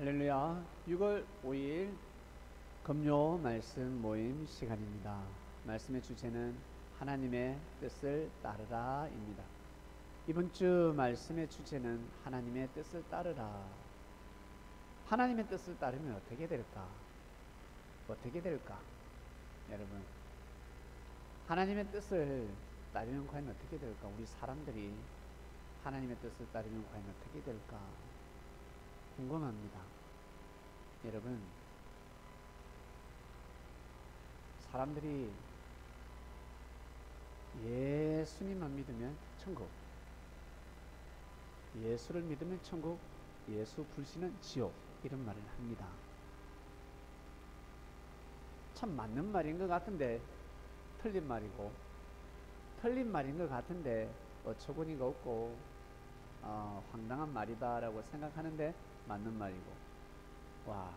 할렐루야. 6월 5일 금요 말씀 모임 시간입니다. 말씀의 주제는 하나님의 뜻을 따르라입니다. 이번 주 말씀의 주제는 하나님의 뜻을 따르라. 하나님의 뜻을 따르면 어떻게 될까? 어떻게 될까? 여러분, 하나님의 뜻을 따르면 과연 어떻게 될까? 우리 사람들이 하나님의 뜻을 따르면 과연 어떻게 될까? 궁금합니다. 여러분, 사람들이 예수님만 믿으면 천국, 예수를 믿으면 천국, 예수 불신은 지옥, 이런 말을 합니다. 참 맞는 말인 것 같은데 틀린 말이고, 틀린 말인 것 같은데 어처구니가 없고 황당한 말이다 라고 생각하는데 맞는 말이고. 와,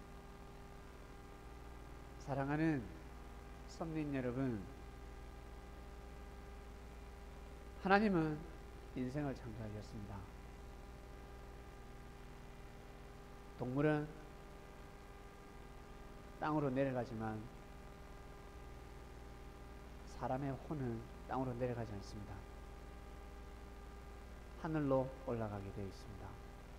사랑하는 성도님 여러분, 하나님은 인생을 창조하셨습니다. 동물은 땅으로 내려가지만 사람의 혼은 땅으로 내려가지 않습니다. 하늘로 올라가게 되어 있습니다.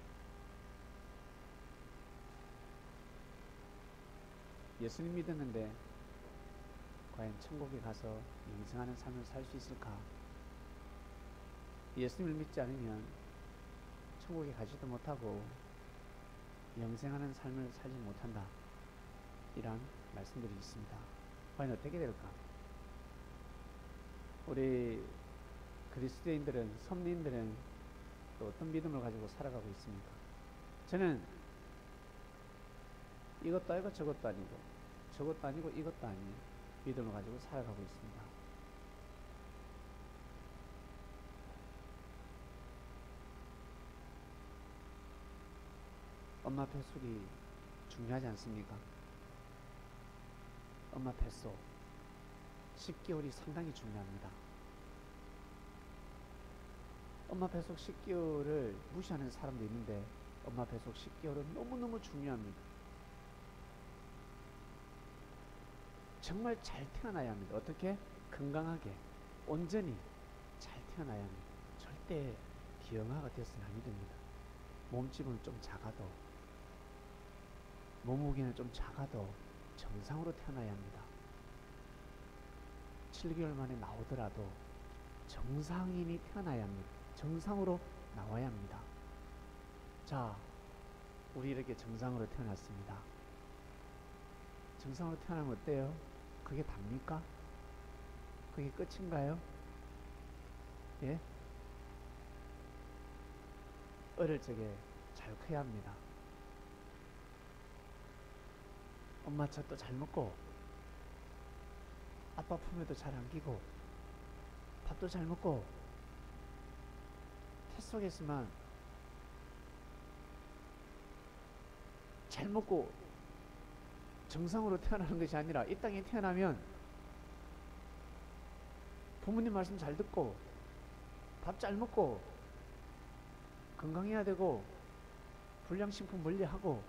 예수님 믿었는데 과연 천국에 가서 영생하는 삶을 살 수 있을까? 예수님을 믿지 않으면 천국에 가지도 못하고 영생하는 삶을 살지 못한다, 이런 말씀들이 있습니다. 과연 어떻게 될까? 우리 그리스도인들은, 선민들은 또 어떤 믿음을 가지고 살아가고 있습니까? 저는 이것도 아니고 저것도 아니고 저것도 아니고 이것도 아닌 믿음을 가지고 살아가고 있습니다. 엄마 뱃속이 중요하지 않습니까? 엄마 뱃속 10개월이 상당히 중요합니다. 엄마 뱃속 10개월을 무시하는 사람도 있는데 엄마 뱃속 10개월은 너무너무 중요합니다. 정말 잘 태어나야 합니다. 어떻게? 건강하게, 온전히 잘 태어나야 합니다. 절대 기형아가 되어서는 아니 됩니다. 몸집은 좀 작아도, 몸무게는 좀 작아도 정상으로 태어나야 합니다. 7개월 만에 나오더라도 정상인이 태어나야 합니다. 정상으로 나와야 합니다. 자, 우리 이렇게 정상으로 태어났습니다. 정상으로 태어나면 어때요? 그게 답니까? 그게 끝인가요? 예? 어릴 적에 잘 커야 합니다. 엄마 젖도 잘 먹고, 아빠 품에도 잘 안기고, 밥도 잘 먹고, 태 속에서만 잘 먹고 정상으로 태어나는 것이 아니라, 이 땅에 태어나면 부모님 말씀 잘 듣고 밥 잘 먹고 건강해야 되고 불량식품 멀리하고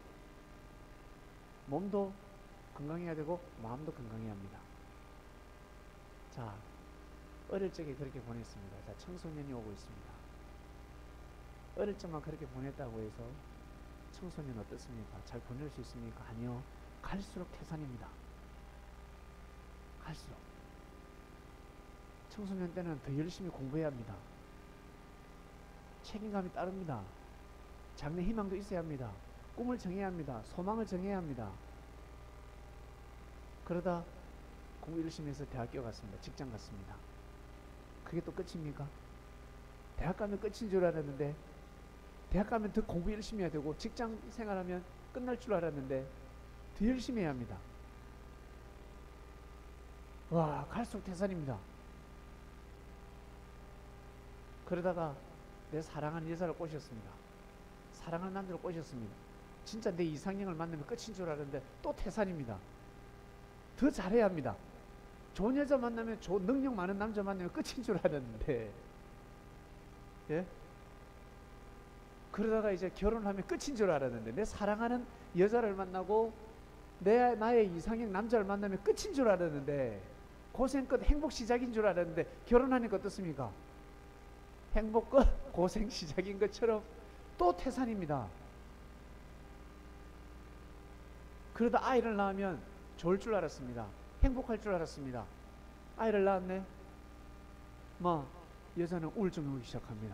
몸도 건강해야 되고 마음도 건강해야 합니다. 자, 어릴 적에 그렇게 보냈습니다. 자, 청소년이 오고 있습니다. 어릴 적만 그렇게 보냈다고 해서 청소년 어떻습니까? 잘 보낼 수 있습니까? 아니요. 갈수록 태산입니다. 갈수록. 청소년 때는 더 열심히 공부해야 합니다. 책임감이 따릅니다. 장래 희망도 있어야 합니다. 꿈을 정해야 합니다. 소망을 정해야 합니다. 그러다 공부 열심히 해서 대학교 갔습니다. 직장 갔습니다. 그게 또 끝입니까? 대학 가면 끝인 줄 알았는데, 대학 가면 더 공부 열심히 해야 되고 직장 생활하면 끝날 줄 알았는데 더 열심히 해야 합니다. 와, 갈수록 태산입니다. 그러다가 내 사랑하는 여자를 꼬셨습니다. 사랑하는 남자를 꼬셨습니다. 진짜 내 이상형을 만나면 끝인 줄 알았는데 또 태산입니다. 더 잘해야 합니다. 좋은 여자 만나면, 좋은 능력 많은 남자 만나면 끝인 줄 알았는데, 예? 그러다가 이제 결혼하면 끝인 줄 알았는데, 내 사랑하는 여자를 만나고 나의 이상형 남자를 만나면 끝인 줄 알았는데, 고생 끝 행복 시작인 줄 알았는데, 결혼하니까 어떻습니까? 행복 끝 고생 시작인 것처럼 또 태산입니다. 그러다 아이를 낳으면 좋을 줄 알았습니다. 행복할 줄 알았습니다. 아이를 낳았네. 여자는 우울증이 오기 시작합니다.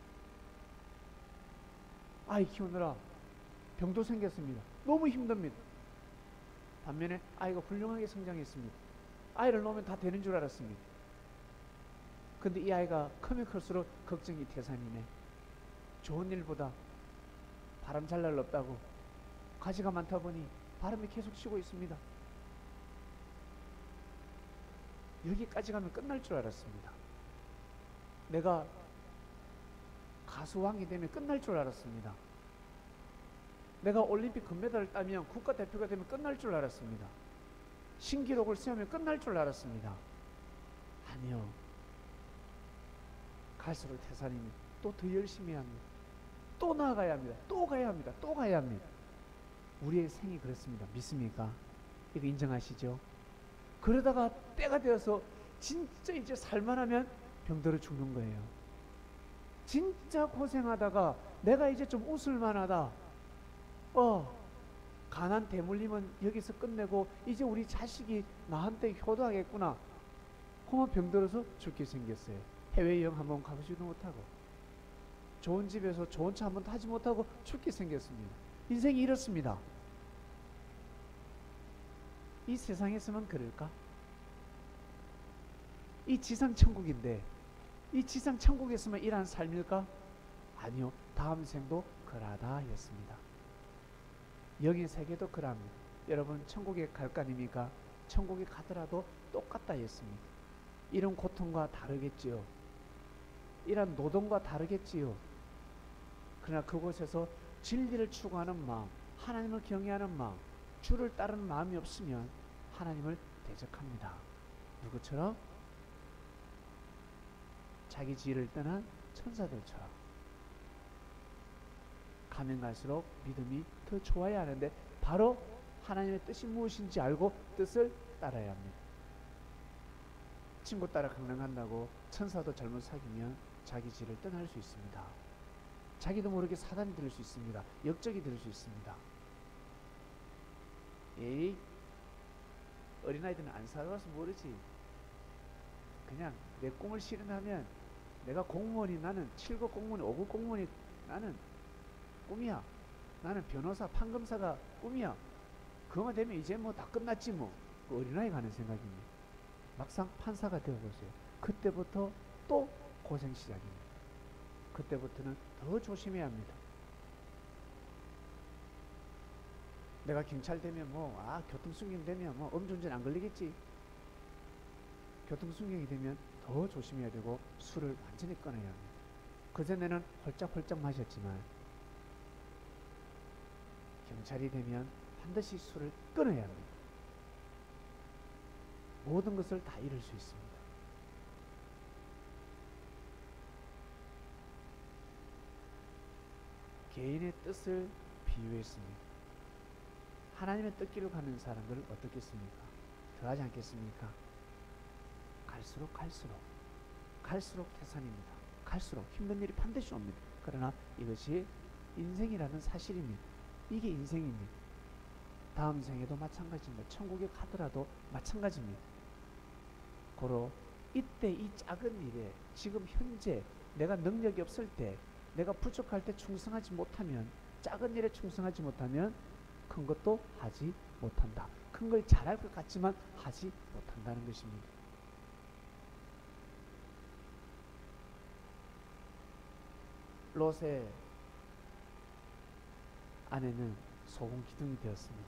아이 키우느라 병도 생겼습니다. 너무 힘듭니다. 반면에 아이가 훌륭하게 성장했습니다. 아이를 놓으면 다 되는 줄 알았습니다. 근데 이 아이가 크면 클수록 걱정이 태산이네. 좋은 일보다 바람 잘 날 없다고 가지가 많다 보니 바람이 계속 치고 있습니다. 여기까지 가면 끝날 줄 알았습니다. 내가 가수왕이 되면 끝날 줄 알았습니다. 내가 올림픽 금메달을 따면 국가대표가 되면 끝날 줄 알았습니다. 신기록을 세우면 끝날 줄 알았습니다. 아니요. 갈수록 태산이니 또 더 열심히 해야 합니다. 또 나아가야 합니다. 또 가야 합니다. 또 가야 합니다. 우리의 생이 그렇습니다. 믿습니까? 이거 인정하시죠? 그러다가 때가 되어서 진짜 이제 살만하면 병들어 죽는 거예요. 진짜 고생하다가 내가 이제 좀 웃을만하다. 가난 대물림은 여기서 끝내고 이제 우리 자식이 나한테 효도하겠구나. 그만 병들어서 죽게 생겼어요. 해외여행 한번 가보지도 못하고, 좋은 집에서 좋은 차 한번 타지 못하고 죽게 생겼습니다. 인생이 이렇습니다. 이 세상에서만 그럴까? 이 지상 천국인데 이 지상 천국에서만 일하는 삶일까? 아니요. 다음 생도 그러하다 였습니다. 영의 세계도 그러합니다. 여러분 천국에 갈 거 아닙니까? 천국에 가더라도 똑같다 였습니다. 이런 고통과 다르겠지요. 이런 노동과 다르겠지요. 그러나 그곳에서 진리를 추구하는 마음, 하나님을 경외하는 마음, 주를 따르는 마음이 없으면 하나님을 대적합니다. 누구처럼? 자기 지혜를 떠난 천사들처럼. 가면 갈수록 믿음이 더 좋아야 하는데 바로 하나님의 뜻이 무엇인지 알고 뜻을 따라야 합니다. 친구 따라 강남 간다고 천사도 잘못 사귀면 자기 지혜를 떠날 수 있습니다. 자기도 모르게 사단이 될 수 있습니다. 역적이 될 수 있습니다. 에이, 어린아이들은 안 살아봐서 모르지. 그냥 내 꿈을 실현하면 내가 공무원이, 나는 7급 공무원이 5급 공무원이 나는 꿈이야. 나는 변호사, 판검사가 꿈이야. 그거만 되면 이제 뭐 다 끝났지 뭐. 그 어린아이가 하는 생각입니다. 막상 판사가 되어보세요. 그때부터 또 고생 시작입니다. 그때부터는 더 조심해야 합니다. 내가 경찰 되면 교통순경 되면 음주운전 안 걸리겠지. 교통순경이 되면 더 조심해야 되고 술을 완전히 끊어야 합니다. 그전에는 홀짝홀짝 마셨지만 경찰이 되면 반드시 술을 끊어야 합니다. 모든 것을 다 잃을 수 있습니다. 개인의 뜻을 비유했습니다. 하나님의 뜻대로 가는 사람들 어떻겠습니까? 더하지 않겠습니까? 갈수록 태산입니다. 갈수록 힘든 일이 반드시 옵니다. 그러나 이것이 인생이라는 사실입니다. 이게 인생입니다. 다음 생에도 마찬가지입니다. 천국에 가더라도 마찬가지입니다. 고로 이때 이 작은 일에 지금 현재 내가 능력이 없을 때, 내가 부족할 때 충성하지 못하면, 작은 일에 충성하지 못하면 큰 것도 하지 못한다. 큰 걸 잘할 것 같지만 하지 못한다는 것입니다. 롯의 아내는 소금 기둥이 되었습니다.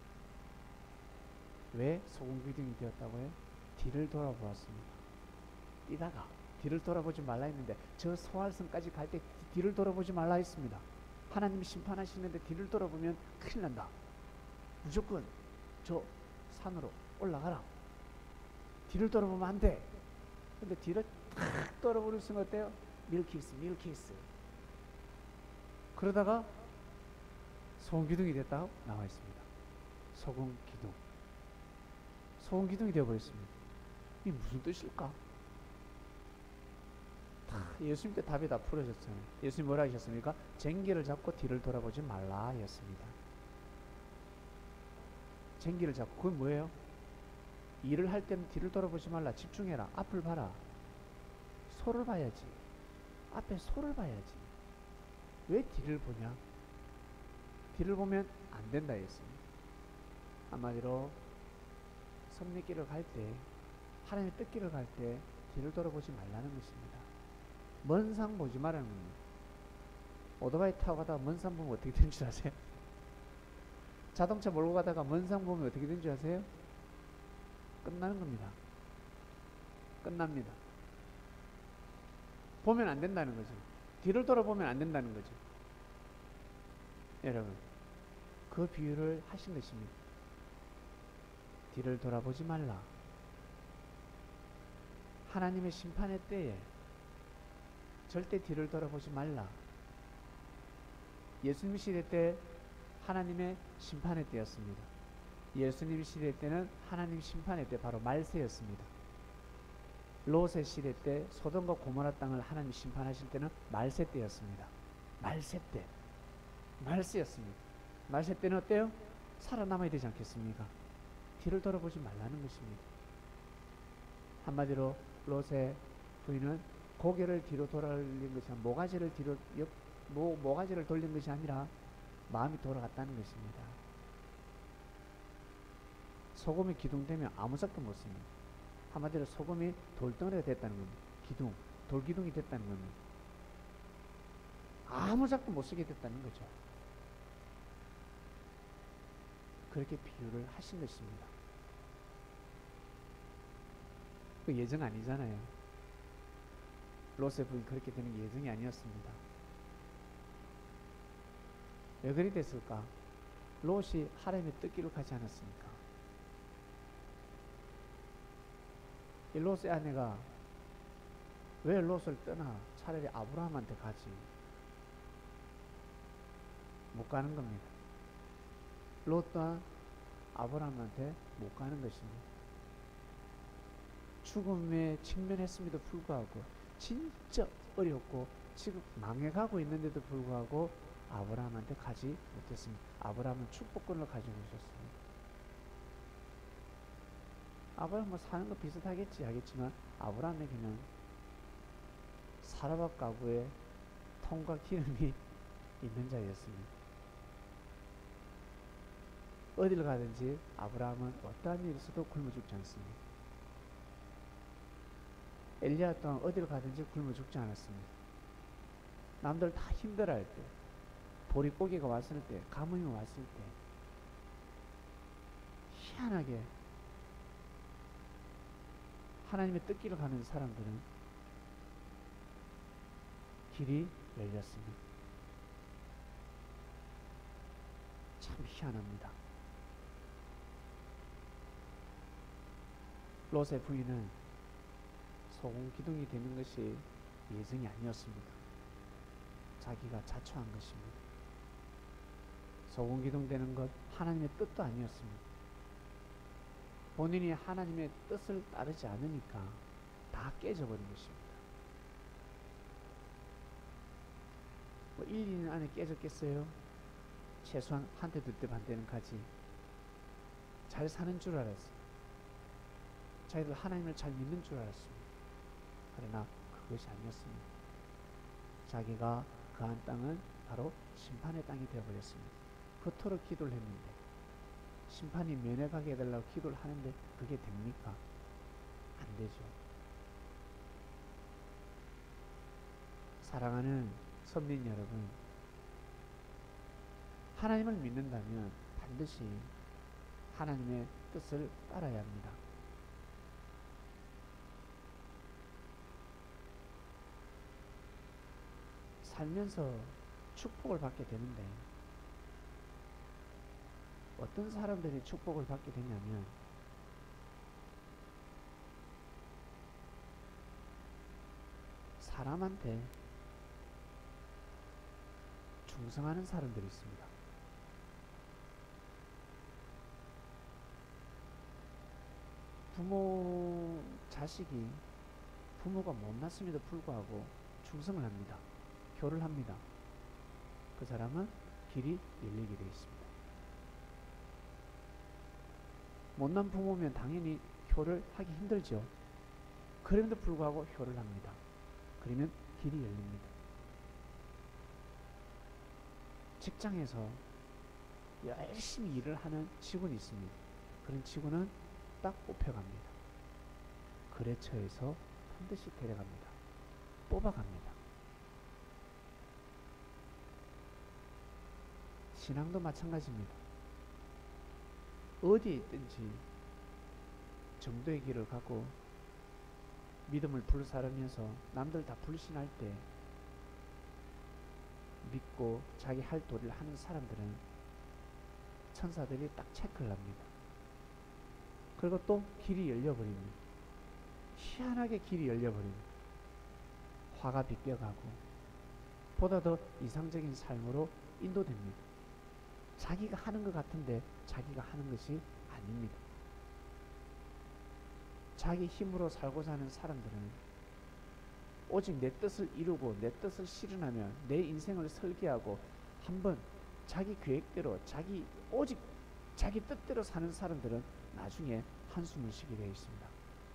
왜 소금 기둥이 되었다고요? 뒤를 돌아보았습니다. 뛰다가 뒤를 돌아보지 말라 했는데 저 소알성까지 갈 때 뒤를 돌아보지 말라 했습니다. 하나님이 심판하시는데 뒤를 돌아보면 큰일 난다. 무조건 저 산으로 올라가라. 뒤를 돌아보면 안 돼. 근데 뒤를 탁 돌아보는 순간 어때요? 밀키스. 그러다가 소음기둥이 됐다고 나와 있습니다. 소금기둥. 소음기둥이 되어버렸습니다. 이게 무슨 뜻일까? 예수님 때 답이 다 풀어졌어요. 예수님 뭐라 하셨습니까? 쟁기를 잡고 뒤를 돌아보지 말라 였습니다. 쟁기를 잡고, 그건 뭐예요? 일을 할 때는 뒤를 돌아보지 말라. 집중해라. 앞을 봐라. 소를 봐야지. 앞에 소를 봐야지. 왜 뒤를 보냐? 뒤를 보면 안 된다 했습니다. 한마디로 섭리길을 갈 때, 하나님의 뜻길을 갈 때 뒤를 돌아보지 말라는 것입니다. 먼 산 보지 말라는 겁니다. 오토바이 타고 가다가 먼 산 보면 어떻게 된 줄 아세요? 자동차 몰고 가다가 먼 산 보면 어떻게 된 줄 아세요? 끝나는 겁니다. 끝납니다. 보면 안 된다는 거죠. 뒤를 돌아보면 안 된다는 거죠. 여러분, 그 비유를 하신 것입니다. 뒤를 돌아보지 말라. 하나님의 심판의 때에 절대 뒤를 돌아보지 말라. 예수님 시대 때 하나님의 심판의 때였습니다. 예수님 시대 때는 하나님 심판의 때, 바로 말세였습니다. 롯의 시대 때 소돔과 고모라 땅을 하나님 심판하실 때는 말세 때였습니다. 말세 때. 말세였습니다. 말세 때는 어때요? 살아남아야 되지 않겠습니까? 뒤를 돌아보지 말라는 것입니다. 한마디로 롯의 부인은 고개를 뒤로 돌린 것이 아니라 모가지를 돌린 것이 아니라 마음이 돌아갔다는 것입니다. 소금이 기둥되면 아무 작도 못 씁니다. 한마디로 소금이 돌덩어리가 됐다는 겁니다. 기둥, 돌기둥이 됐다는 겁니다. 아무 작도 못 쓰게 됐다는 거죠. 그렇게 비유를 하신 것입니다. 그 예정 아니잖아요. 롯의 부인 그렇게 되는 게 예정이 아니었습니다. 왜 그리 됐을까? 롯이 하나님의 뜻길을 가지 않았습니까? 이 롯의 아내가 왜 롯을 떠나 차라리 아브라함한테 가지? 못 가는 겁니다. 롯 또한 아브라함한테 못 가는 것입니다. 죽음에 직면했음에도 불구하고, 진짜 어렵고 지금 망해가고 있는데도 불구하고 아브라함한테 가지 못했습니다. 아브라함은 축복권을 가지고 있었습니다. 아브라함은 뭐 사는 거 비슷하겠지 하겠지만 아브라함에게는 사라밧 가구에 통과 기름이 있는 자였습니다. 어디를 가든지 아브라함은 어떠한 일이 있어도 굶어 죽지 않습니다. 엘리야 또한 어디를 가든지 굶어 죽지 않았습니다. 남들 다 힘들어할 때, 보릿고개가 왔을 때, 가뭄이 왔을 때, 희한하게 하나님의 뜻길을 가는 사람들은 길이 열렸습니다. 참 희한합니다. 롯의 부인은 소금 기둥이 되는 것이 예정이 아니었습니다. 자기가 자초한 것입니다. 소금 기둥 되는 것 하나님의 뜻도 아니었습니다. 본인이 하나님의 뜻을 따르지 않으니까 다 깨져버린 것입니다. 뭐 1, 2년 안에 깨졌겠어요? 최소한 한때 둘때 반때는 가지. 잘 사는 줄 알았어요. 자기들 하나님을 잘 믿는 줄 알았습니다. 그러나 그것이 아니었습니다. 자기가 거한 땅은 바로 심판의 땅이 되어버렸습니다. 그토록 기도를 했는데, 심판이 면회가게 해달라고 기도를 하는데 그게 됩니까? 안 되죠. 사랑하는 선민 여러분, 하나님을 믿는다면 반드시 하나님의 뜻을 따라야 합니다. 살면서 축복을 받게 되는데, 어떤 사람들이 축복을 받게 되냐면, 사람한테 충성하는 사람들이 있습니다. 자식이 부모가 못났음에도 불구하고 충성을 합니다. 효를 합니다. 그 사람은 길이 열리게 되어 있습니다. 못난 부모면 당연히 효를 하기 힘들죠. 그럼에도 불구하고 효를 합니다. 그러면 길이 열립니다. 직장에서 열심히 일을 하는 직원이 있습니다. 그런 직원은 딱 뽑혀갑니다. 거래처에서 반드시 데려갑니다. 뽑아갑니다. 신앙도 마찬가지입니다. 어디에 있든지 정도의 길을 가고 믿음을 불사르면서 남들 다 불신할 때 믿고 자기 할 도리를 하는 사람들은 천사들이 딱 체크를 합니다. 그리고 또 길이 열려버립니다. 희한하게 길이 열려버립니다. 화가 비껴가고 보다 더 이상적인 삶으로 인도됩니다. 자기가 하는 것 같은데 자기가 하는 것이 아닙니다. 자기 힘으로 살고자 하는 사람들은 오직 내 뜻을 이루고 내 뜻을 실현하며 내 인생을 설계하고 한번 자기 계획대로 오직 자기 뜻대로 사는 사람들은 나중에 한숨을 쉬게 되어 있습니다.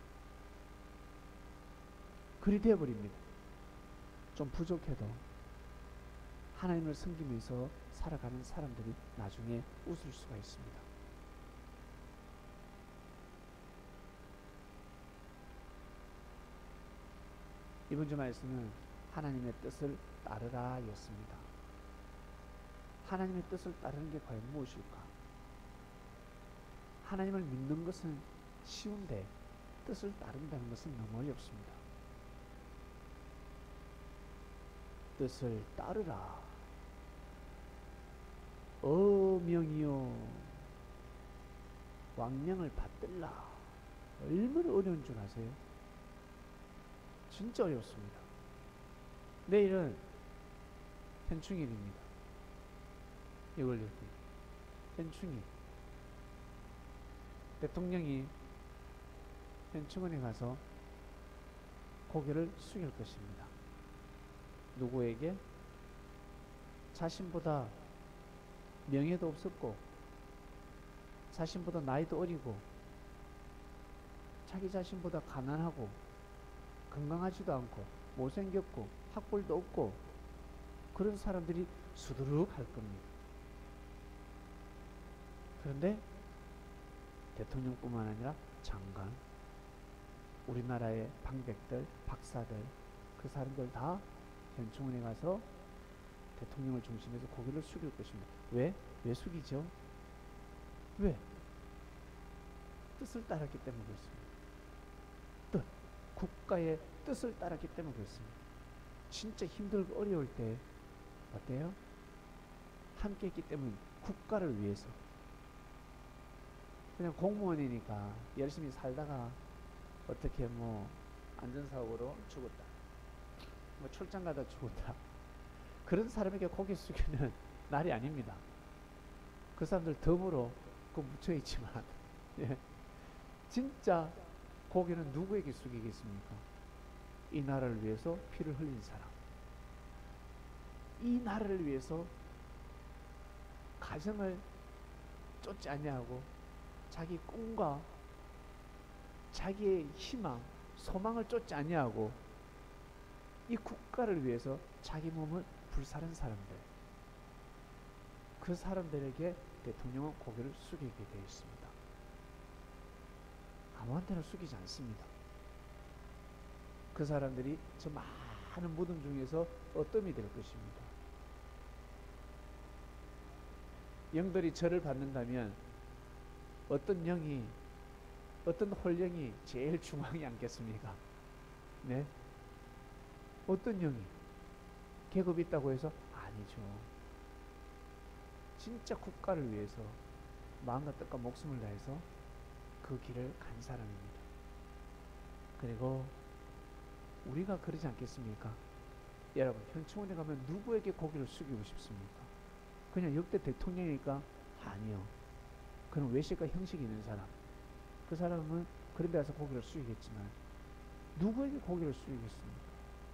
그리 되어버립니다. 좀 부족해도 하나님을 섬기면서 살아가는 사람들이 나중에 웃을 수가 있습니다. 이번 주 말씀은 하나님의 뜻을 따르라 였습니다. 하나님의 뜻을 따르는 게 과연 무엇일까? 하나님을 믿는 것은 쉬운데 뜻을 따른다는 것은 너무 어렵습니다. 뜻을 따르라. 어명이요 왕명을 받들라. 얼마나 어려운 줄 아세요? 진짜 어렵습니다. 내일은 현충일입니다. 6월 6일 현충일. 대통령이 현충원에 가서 고개를 숙일 것입니다. 누구에게? 자신보다 명예도 없었고 자신보다 나이도 어리고 자기 자신보다 가난하고 건강하지도 않고 못생겼고 학벌도 없고 그런 사람들이 수두룩 할 겁니다. 그런데 대통령뿐만 아니라 장관, 우리나라의 방백들, 박사들, 그 사람들 다 현충원에 가서 대통령을 중심해서 고개를 숙일 것입니다. 왜? 왜 숙이죠? 왜? 뜻을 따랐기 때문에 그렇습니다. 뜻, 국가의 뜻을 따랐기 때문에 그렇습니다. 진짜 힘들고 어려울 때 어때요? 함께 했기 때문에 국가를 위해서. 그냥 공무원이니까 열심히 살다가 어떻게 뭐 안전사고로 죽었다, 뭐 출장 가다 죽었다, 그런 사람에게 고개 숙이는 날이 아닙니다. 그 사람들 덤으로 묻혀있지만 예. 진짜 고개는 누구에게 숙이겠습니까? 이 나라를 위해서 피를 흘린 사람, 이 나라를 위해서 가정을 쫓지 않냐고 자기 꿈과 자기의 희망, 소망을 쫓지 않냐고 이 국가를 위해서 자기 몸을 불사른 사람들, 그 사람들에게 대통령은 고개를 숙이게 되어 있습니다. 아무한테나 숙이지 않습니다. 그 사람들이 저 많은 무덤 중에서 어뜸이 될 것입니다. 영들이 절을 받는다면 어떤 영이, 어떤 홀령이 제일 중앙에 앉겠습니까? 네? 어떤 영이? 계급이 있다고 해서? 아니죠. 진짜 국가를 위해서 마음과 뜻과 목숨을 다해서 그 길을 간 사람입니다. 그리고 우리가 그러지 않겠습니까? 여러분, 현충원에 가면 누구에게 고개를 숙이고 싶습니까? 그냥 역대 대통령이니까? 아니요. 그런 외식과 형식이 있는 사람, 그 사람은 그런 데 가서 고개를 숙이겠지만 누구에게 고개를 숙이겠습니까?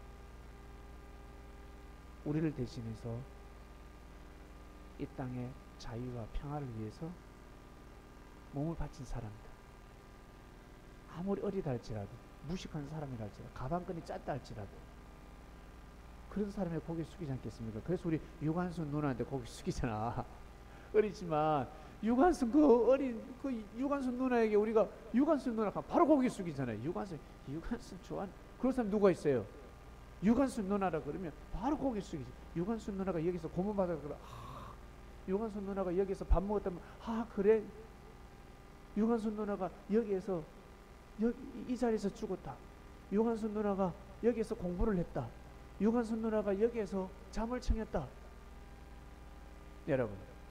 우리를 대신해서 이 땅의 자유와 평화를 위해서 몸을 바친 사람들, 아무리 어리다 할지라도, 무식한 사람이라 할지라도, 가방끈이 짧다 할지라도 그런 사람의 고개 숙이지 않겠습니까? 그래서 우리 유관순 누나한테 고개 숙이잖아. 어리지만 유관순 그 어린 그 유관순 누나에게 우리가 유관순 누나가 바로 고개 숙이잖아요. 유관순 좋아하는 그런 사람 누가 있어요? 유관순 누나라 그러면 바로 고개 숙이지. 유관순 누나가 여기서 고문받아 그러면 유관순 누나가 여기서 밥 먹었다면 그래 유관순 누나가 여기에서 이 자리에서 죽었다. 유관순 누나가 여기에서 공부를 했다. 유관순 누나가 여기에서 잠을 청했다. 여러분,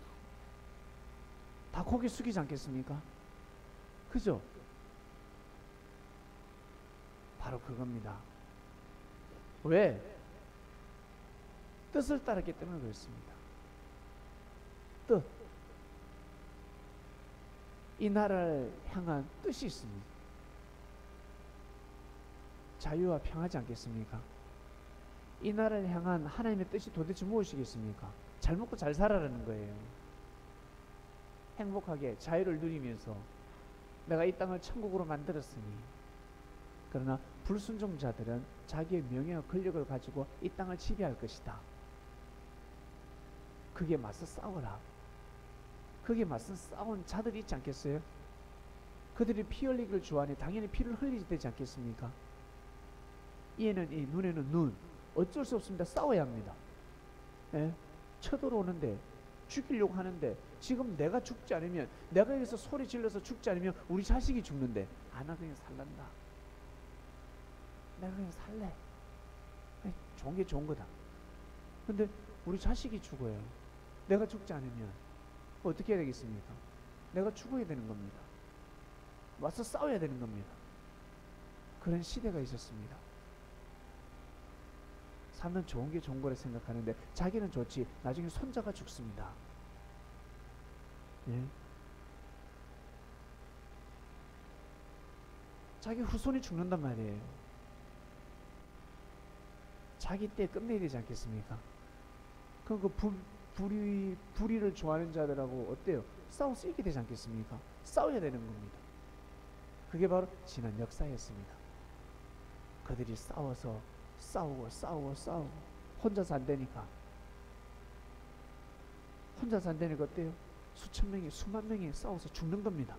다 고개 숙이지 않겠습니까? 그죠? 바로 그겁니다. 왜? 뜻을 따랐기 때문에 그렇습니다. 뜻. 이 나라를 향한 뜻이 있습니다. 자유와 평화지 않겠습니까? 이 나라를 향한 하나님의 뜻이 도대체 무엇이겠습니까? 잘 먹고 잘 살아라는 거예요. 행복하게 자유를 누리면서 내가 이 땅을 천국으로 만들었으니, 그러나 불순종자들은 자기의 명예와 권력을 가지고 이 땅을 지배할 것이다. 그게 맞서 싸워라. 그게 맞서 싸운 자들이 있지 않겠어요? 그들이 피 흘리기를 좋아하니 당연히 피를 흘리게 되지 않겠습니까? 이에는 이, 눈에는 눈. 어쩔 수 없습니다. 싸워야 합니다. 예? 쳐들어오는데, 죽이려고 하는데, 지금 내가 죽지 않으면, 내가 여기서 소리 질러서 죽지 않으면 우리 자식이 죽는데, 나 그냥 살란다. 내가 그냥 살래. 좋은 게 좋은 거다. 근데 우리 자식이 죽어요. 내가 죽지 않으면 어떻게 해야 되겠습니까? 내가 죽어야 되는 겁니다. 와서 싸워야 되는 겁니다. 그런 시대가 있었습니다. 사람은 좋은 게 좋은 거라 생각하는데 자기는 좋지 나중에 손자가 죽습니다. 예? 자기 후손이 죽는단 말이에요. 자기 때 끝내야 되지 않겠습니까? 그럼 그 불의를 좋아하는 자들하고 어때요? 싸워서 이기게 되지 않겠습니까? 싸워야 되는 겁니다. 그게 바로 지난 역사였습니다. 그들이 싸워서 싸우고 혼자서 안 되니까 어때요? 수천 명이 수만 명이 싸워서 죽는 겁니다.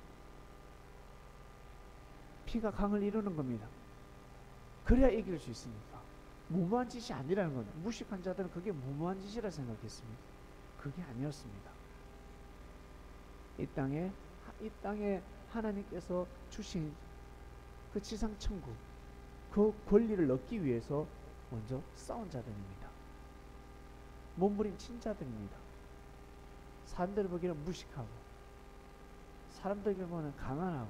피가 강을 이루는 겁니다. 그래야 이길 수 있으니까. 무모한 짓이 아니라는 겁니다. 무식한 자들은 그게 무모한 짓이라 생각했습니다. 그게 아니었습니다. 이 땅에 하나님께서 주신 그 지상천국, 그 권리를 얻기 위해서 먼저 싸운 자들입니다. 몸부림친 자들입니다. 사람들 보기에는 무식하고, 사람들 보기에는 가난하고,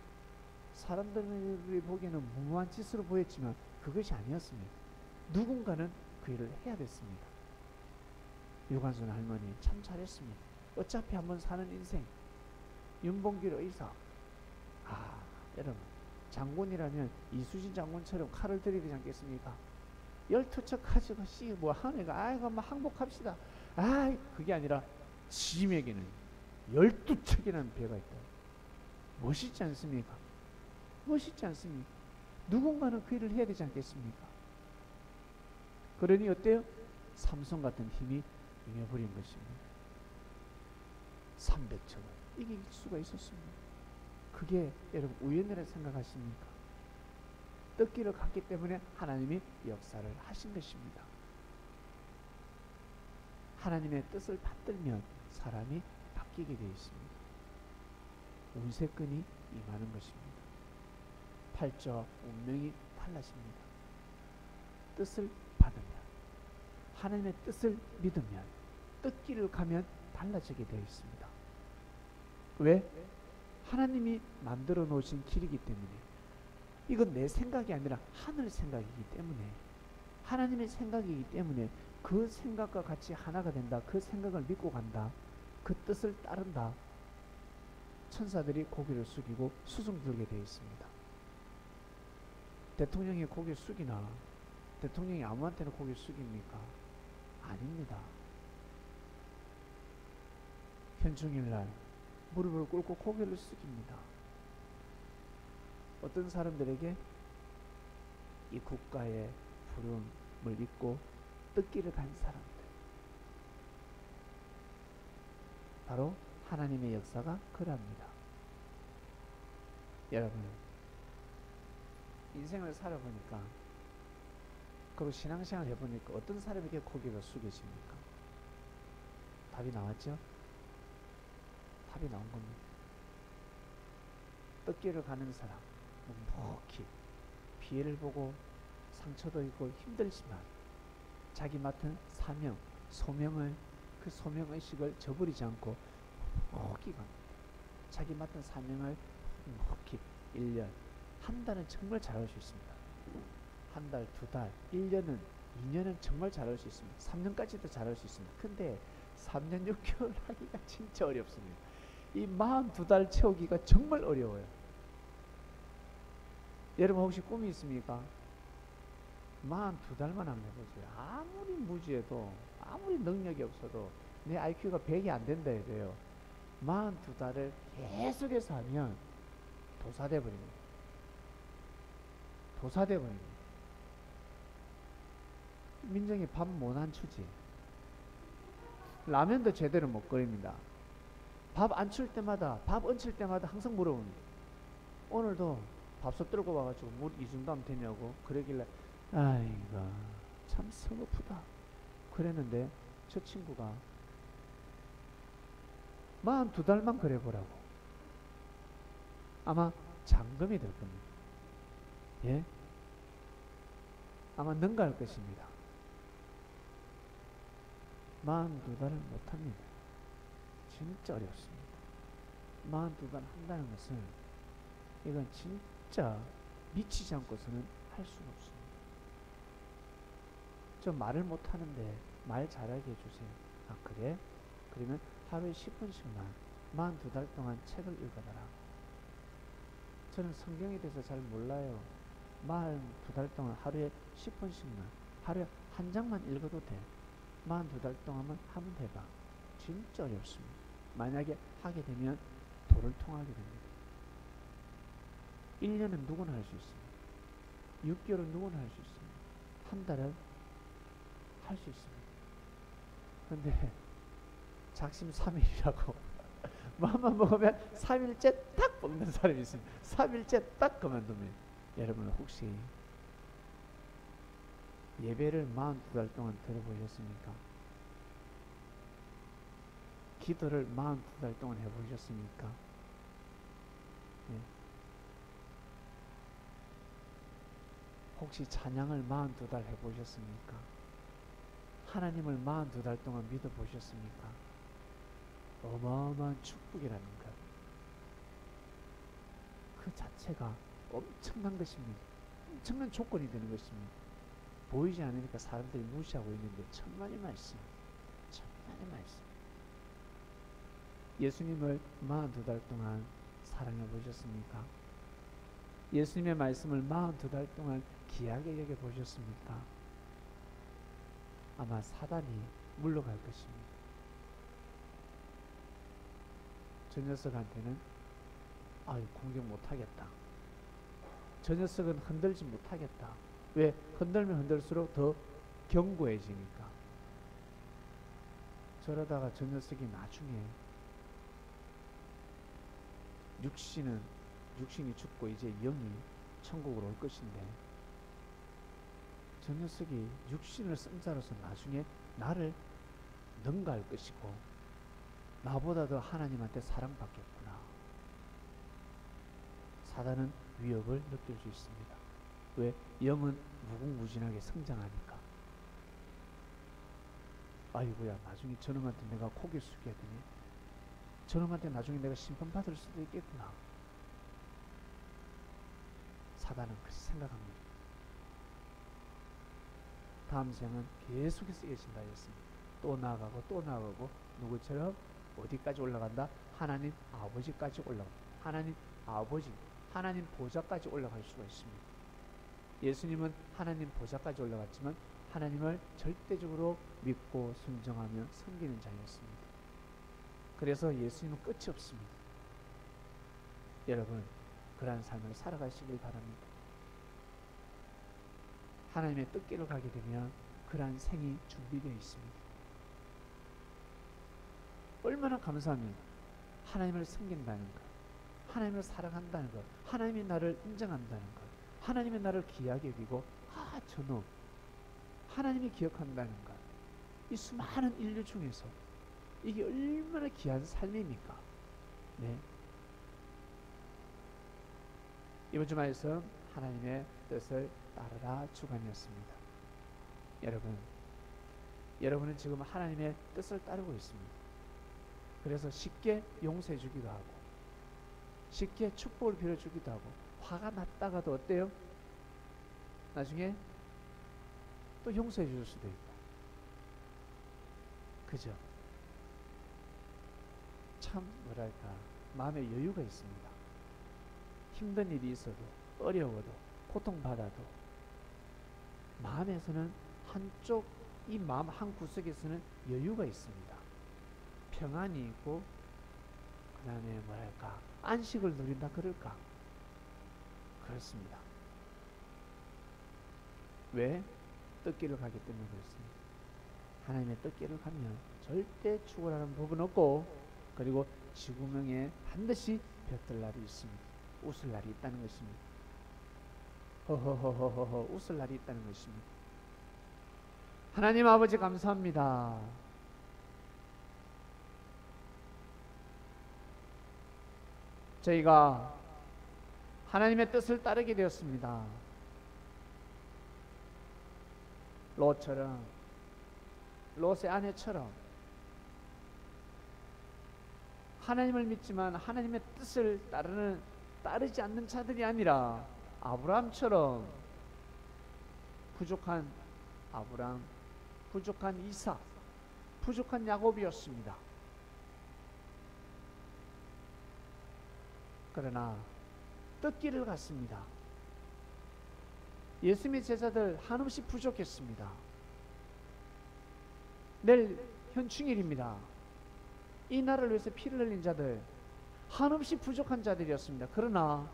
사람들이 보기에는 무모한 짓으로 보였지만 그것이 아니었습니다. 누군가는 그 일을 해야 됐습니다. 유관순 할머니 참 잘했습니다. 어차피 한번 사는 인생. 윤봉길 의사, 여러분, 장군이라면 이수진 장군처럼 칼을 들이야 되지 않겠습니까? 12척 가지고 뭐 하네가 항복합시다. 그게 아니라 짐에게는 12척이라는 배가 있다. 멋있지 않습니까? 멋있지 않습니까? 누군가는 그 일을 해야 되지 않겠습니까? 그러니 어때요? 삼손 같은 힘이 임해버린 것입니다. 300척을 이길 수가 있었습니다. 그게 여러분 우연이라 생각하십니까? 뜻길을 갔기 때문에 하나님이 역사를 하신 것입니다. 하나님의 뜻을 받들면 사람이 바뀌게 되어 있습니다. 운세끈이 임하는 것입니다. 팔자 운명이 달라집니다. 뜻을 받으면, 하나님의 뜻을 믿으면, 뜻길을 가면 달라지게 되어 있습니다. 왜? 하나님이 만들어 놓으신 길이기 때문에. 이건 내 생각이 아니라 하늘 생각이기 때문에. 하나님의 생각이기 때문에 그 생각과 같이 하나가 된다. 그 생각을 믿고 간다. 그 뜻을 따른다. 천사들이 고개를 숙이고 수중 들게 되어 있습니다. 대통령이 고개 숙이나 대통령이 아무한테나 고개 숙입니까? 아닙니다. 현충일날 무릎을 꿇고 고개를 숙입니다. 어떤 사람들에게 이 국가의 부름을 입고 뜻길을 간 사람들, 바로 하나님의 역사가 그럽니다. 여러분, 인생을 살아보니까, 그리고 신앙생활 해보니까 어떤 사람에게 고개가 숙여집니까? 답이 나왔죠? 답이 나온 겁니다. 뜻길을 가는 사람, 묵묵히 피해를 보고 상처도 있고 힘들지만 자기 맡은 사명, 소명을, 그 소명의식을 저버리지 않고 묵묵히 갑니다. 자기 맡은 사명을 묵묵히 1년, 한 달은 정말 잘할 수 있습니다. 한 달, 두 달, 1년은, 2년은 정말 잘할 수 있습니다. 3년까지도 잘할 수 있습니다. 근데 3년 6개월 하기가 진짜 어렵습니다. 이 42달 채우기가 정말 어려워요. 여러분 혹시 꿈이 있습니까? 42달만 한번 해보세요. 아무리 무지해도, 아무리 능력이 없어도 내 IQ가 100이 안 된다 해도요, 42달을 계속해서 하면 도사돼 버립니다. 도사돼 버립니다. 민정이 밥 못 안 추지. 라면도 제대로 못 끓입니다. 밥 안 출 때마다, 밥 얹힐 때마다 항상 물어봅니다. 오늘도 밥솥 들고 와가지고 물 이 정도 하면 되냐고. 그러길래 아이고 참 서글프다 그랬는데, 저 친구가 42달만 그래 보라고. 아마 장금이 될 겁니다. 예? 아마 능가할 것입니다. 42달을 못합니다. 진짜 어렵습니다. 42달 한다는 것은, 이건 진짜 미치지 않고서는 할 수가 없습니다. 저 말을 못하는데 말 잘하게 해주세요. 아 그래? 그러면 하루에 10분씩만 42달 동안 책을 읽어봐라. 저는 성경에 대해서 잘 몰라요. 42달 동안 하루에 10분씩만, 하루에 한 장만 읽어도 돼. 42달 동안만 하면 해봐. 진짜 어렵습니다. 만약에 하게 되면 도를 통하게 됩니다. 1년은 누구나 할 수 있습니다. 6개월은 누구나 할 수 있습니다. 한 달은 할 수 있습니다. 근데 작심 3일이라고 마음만 먹으면 3일째 딱 먹는 사람이 있습니다. 3일째 딱 그만둡니다. 여러분 혹시 예배를 42달 동안 들어보셨습니까? 기도를 42달 동안 해보셨습니까? 네. 혹시 찬양을 42달 해보셨습니까? 하나님을 42달 동안 믿어보셨습니까? 어마어마한 축복이라는 것, 그 자체가 엄청난 것입니다. 엄청난 조건이 되는 것입니다. 보이지 않으니까 사람들이 무시하고 있는데 천만의 말씀, 천만의 말씀. 예수님을 42달 동안 사랑해 보셨습니까? 예수님의 말씀을 42달 동안 귀하게 여겨 보셨습니까? 아마 사단이 물러갈 것입니다. 저 녀석한테는 공격 못하겠다. 저 녀석은 흔들지 못하겠다. 왜? 흔들면 흔들수록 더 견고해지니까. 저러다가 저 녀석이 나중에 육신이 죽고 이제 영이 천국으로 올 것인데, 저 녀석이 육신을 쓴 자로서 나중에 나를 능가할 것이고 나보다 더 하나님한테 사랑받겠구나. 사단은 위협을 느낄 수 있습니다. 왜? 영은 무궁무진하게 성장하니까. 아이고야, 나중에 저놈한테 내가 고개 숙여야 되니? 저놈한테 나중에 내가 심판받을 수도 있겠구나. 사단은 그렇게 생각합니다. 다음 생은 계속해서 이어진다 했습니다. 또 나아가고 또 나아가고 누구처럼 어디까지 올라간다? 하나님 아버지까지 올라간다. 하나님 아버지, 하나님 보좌까지 올라갈 수가 있습니다. 예수님은 하나님 보좌까지 올라갔지만 하나님을 절대적으로 믿고 순종하며 섬기는 자였습니다. 그래서 예수님은 끝이 없습니다. 여러분, 그러한 삶을 살아가시길 바랍니다. 하나님의 뜻대로 가게 되면 그러한 생이 준비되어 있습니다. 얼마나 감사합니까? 하나님을 섬긴다는 것, 하나님을 사랑한다는 것, 하나님이 나를 인정한다는 것, 하나님이 나를 귀하게 여기고 저놈 하나님이 기억한다는 것, 이 수많은 인류 중에서 이게 얼마나 귀한 삶입니까? 네. 이번 주말에서 하나님의 뜻을 따르라 주간이었습니다. 여러분은 지금 하나님의 뜻을 따르고 있습니다. 그래서 쉽게 용서해 주기도 하고 쉽게 축복을 빌어주기도 하고 화가 났다가도 어때요? 나중에 또 용서해 줄 수도 있고, 그죠? 참 뭐랄까 마음에 여유가 있습니다. 힘든 일이 있어도 어려워도 고통받아도 마음에서는 한쪽 이 마음 한 구석에서는 여유가 있습니다. 평안이 있고 그 다음에 뭐랄까 안식을 누린다 그럴까? 그렇습니다. 왜? 뜻길을 가기 때문에 그렇습니다. 하나님의 뜻길을 가면 절대 죽으라는 법은 없고, 그리고 지구명에 반드시 볕들 날이 있습니다. 웃을 날이 있다는 것입니다. 허허허허허 웃을 날이 있다는 것입니다. 하나님 아버지 감사합니다. 저희가 하나님의 뜻을 따르게 되었습니다. 롯처럼, 롯의 아내처럼 하나님을 믿지만 하나님의 뜻을 따르지 않는 자들이 아니라 아브라함처럼 부족한 아브라함, 부족한 이삭, 부족한 야곱이었습니다. 그러나 뜻길을 갔습니다. 예수님의 제자들 한없이 부족했습니다. 내일 현충일입니다. 이 나라를 위해서 피를 흘린 자들 한없이 부족한 자들이었습니다. 그러나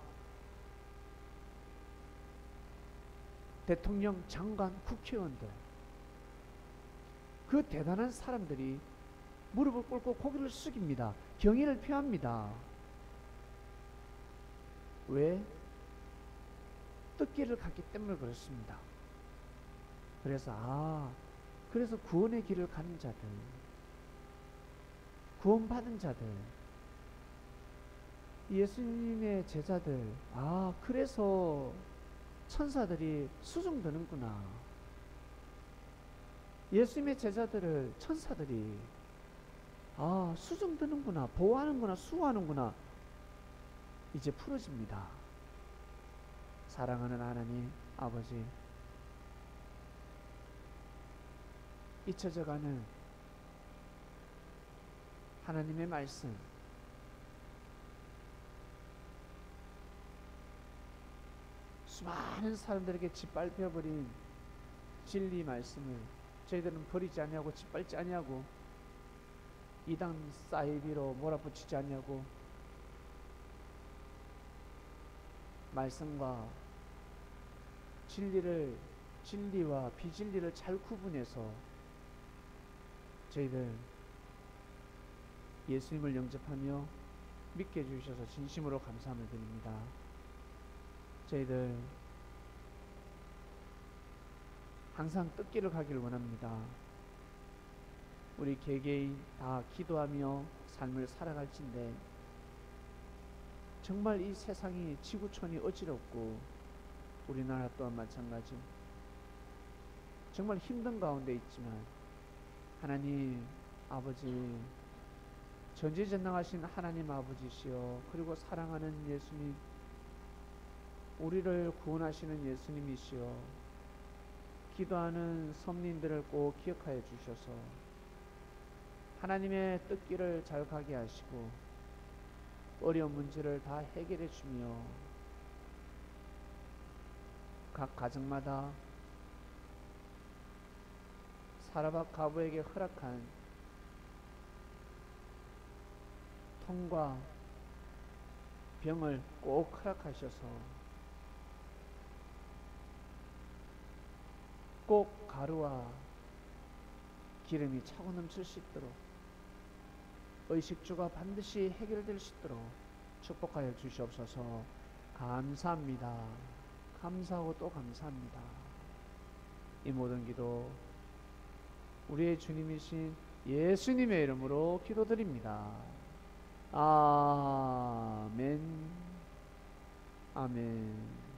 대통령, 장관, 국회의원들, 그 대단한 사람들이 무릎을 꿇고 고개를 숙입니다. 경의를 표합니다. 왜? 뜻길을 갔기 때문에 그렇습니다. 그래서 구원의 길을 가는 자들, 구원받은 자들, 예수님의 제자들, 그래서 천사들이 수종드는구나. 예수님의 제자들을 천사들이 수종드는구나, 보호하는구나, 수호하는구나. 이제 풀어집니다. 사랑하는 하나님 아버지, 잊혀져가는 하나님의 말씀, 수많은 사람들에게 짓밟혀버린 진리 말씀을 저희들은 버리지 아니하고 짓밟지 아니하고 이단 사이비로 몰아붙이지 아니하고 말씀과 진리와 비진리를 잘 구분해서 저희들 예수님을 영접하며 믿게 해주셔서 진심으로 감사함을 드립니다. 저희들 항상 뜻길을 가기를 원합니다. 우리 개개인 다 기도하며 삶을 살아갈진데 정말 이 세상이 지구촌이 어지럽고 우리나라 또한 마찬가지 정말 힘든 가운데 있지만 하나님 아버지, 전지전능하신 하나님 아버지시여, 그리고 사랑하는 예수님, 우리를 구원하시는 예수님이시여, 기도하는 성민들을 꼭 기억하여 주셔서 하나님의 뜻길을 잘 가게 하시고 어려운 문제를 다 해결해 주며 각 가정마다 사라밧 가부에게 허락한 통과 병을 꼭 허락하셔서 꼭 가루와 기름이 차고 넘칠 수 있도록 의식주가 반드시 해결될 수 있도록 축복하여 주시옵소서. 감사합니다. 감사하고 또 감사합니다. 이 모든 기도 우리의 주님이신 예수님의 이름으로 기도드립니다. 아멘. 아멘.